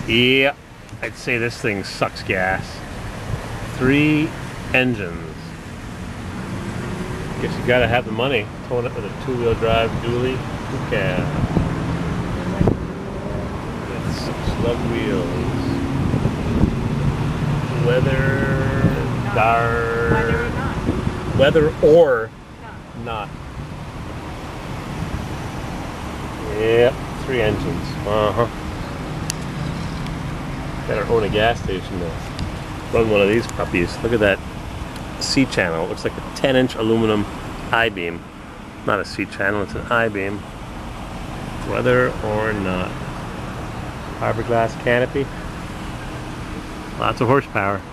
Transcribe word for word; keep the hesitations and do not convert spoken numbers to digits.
Yeah, I'd say this thing sucks gas. Three engines. Guess you gotta have the money. Towing it with a two-wheel drive dually. Okay. With six lug wheels. Weather, No. dar, Whether or not. weather or No. not. Yep, three engines. Uh-huh. Better own a gas station now. Run one of these puppies. Look at that C channel. It looks like a ten inch aluminum I-beam. Not a C channel, it's an I-beam. Whether or not. Fiberglass canopy. Lots of horsepower.